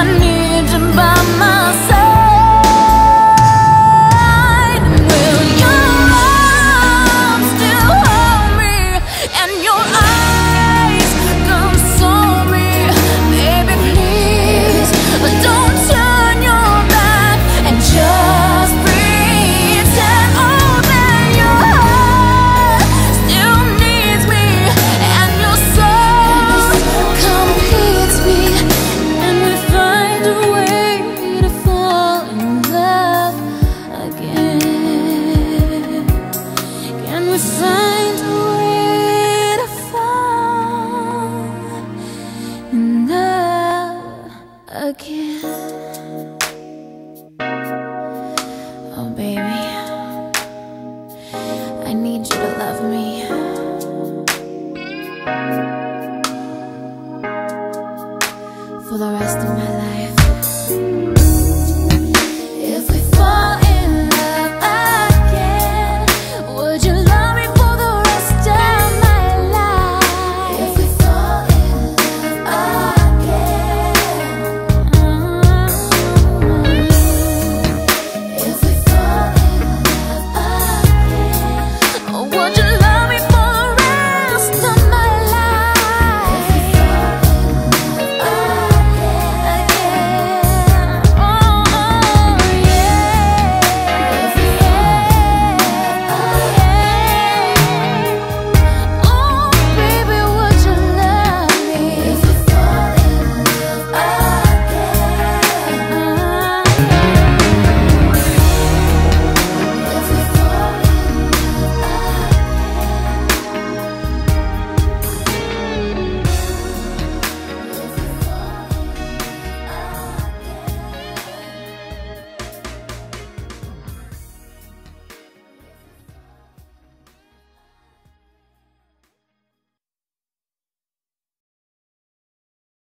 I need you by my side. Will your arms still hold me and your eyes console me? Baby, please don't turn your back and just pretend. Oh, that your heart still needs me and your soul completes me, and we find a way to fall in love again. Can we find a way to fall in love again? Oh baby, I need you to love me for the rest of my life.